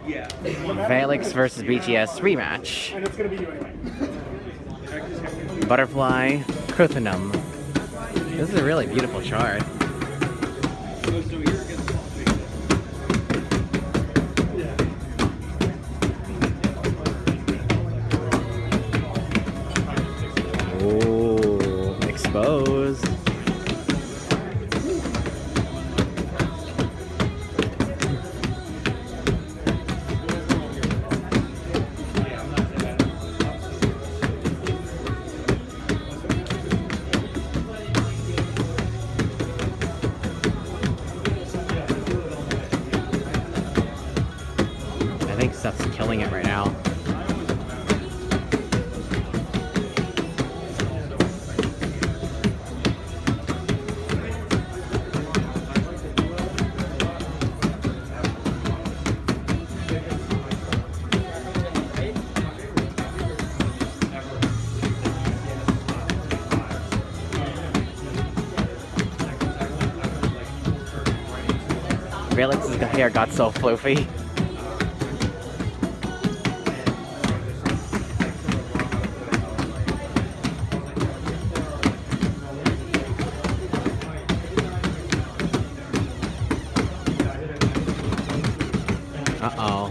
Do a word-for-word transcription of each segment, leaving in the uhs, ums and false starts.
Yeah. Valix versus B T S rematch. And it's gonna be you anyway. Butterfly, Cruthunum. This is a really beautiful chart. Ooh, exposed. I think Seth's killing it right now. Valix's hair got so floofy. Uh-oh.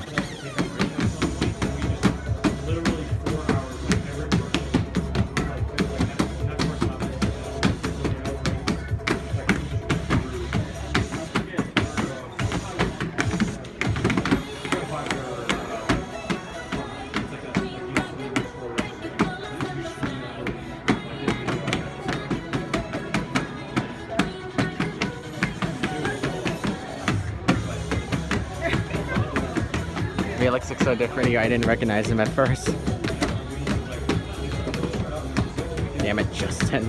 Valix looks so different here, I didn't recognize him at first. Damn it, Justin.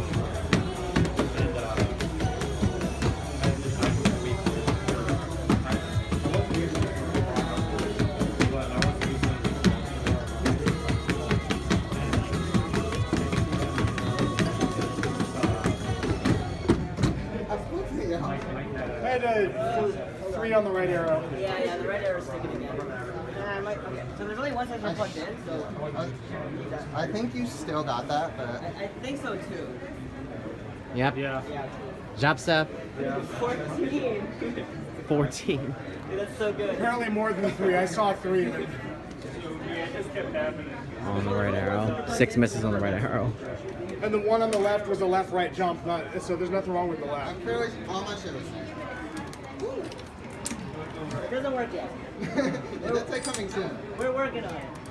I had a three on the right arrow. Yeah, yeah, the red arrow is sticking again. Yeah, I might, okay. So there's only one sensor plugged in, so... I think you still got that, but... I, I think so too. Yep. Yeah. Yeah. Job step. Yeah. fourteen. fourteen. Dude, that's so good. Apparently more than three. I saw three. But... On the right arrow. Six misses on the right arrow. And the one on the left was a left-right jump, not, so there's nothing wrong with the left. I'm fairly all my shit was It doesn't work yet. That's like coming soon. We're working on it.